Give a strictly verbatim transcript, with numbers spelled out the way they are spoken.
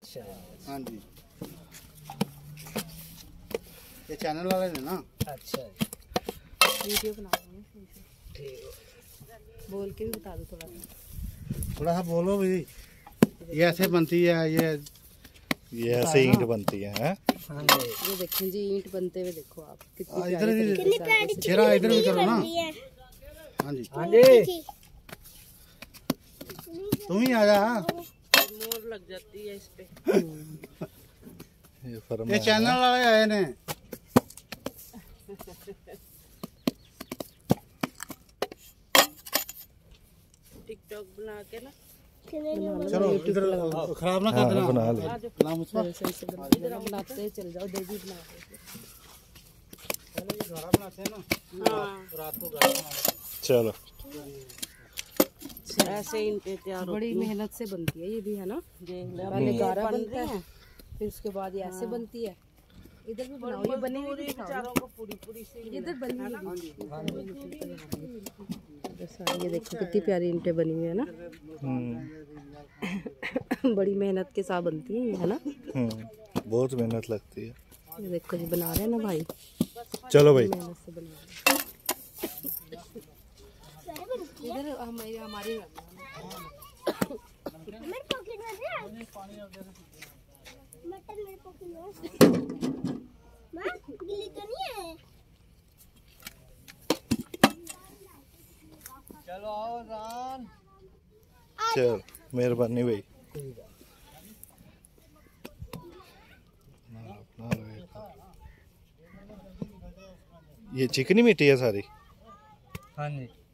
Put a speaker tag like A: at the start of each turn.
A: हाँ जी, ये चैनल वाले ने ना।
B: अच्छा
C: वीडियो बना बोल के भी बता दो थोड़ा सा
A: थोड़ा सा बोलो भाई। ये ऐसे बनती है, ये
D: ये ऐसे ईंट बनती है, है?
B: हाँ जी।
C: ये देखें जी ईंट बनते हुए देखो आप कितनी
A: इधर
C: प्यारी
A: भी चेहरा इधर भी करो ना। हाँ जी
B: हाँ जी।
A: तुम ही आ जा।
C: मोर लग जाती है इस पे।
D: ये फर्म
A: ये चैनल वाले आए ने।
C: टिकटॉक बना के ना
A: चलो इधर खराब ना कर देना।
D: बना ले।
C: इधर आप बनाते हैं चल जाओ देवी बना
A: पहले ये घड़ा बनाते हैं ना। हाँ। रात को घड़ा बनाते
D: चलो
C: ऐसे इनके तैयार बड़ी मेहनत से बनती है ये भी है ना। पहले गारा बनता है फिर उसके बाद ये ऐसे बनती है। इधर भी बनाओ ये बनी हुई बेचारों को पूरी पूरी से इधर बनी हुई। ये देखो कितनी प्यारी ईंटें बनी हुई है ना। बड़ी मेहनत के साथ बनती है है ना।
D: बहुत मेहनत लगती है।
C: ये देखो जी बना रहे हैं ना भाई।
D: चलो भाई
C: मेहनत से बना इधर हमारी हमारी
B: चलो आओ रान।
D: चल मेहरबानी भाई। ये चिकनी मिट्टी है सारी।
B: हाँ जी।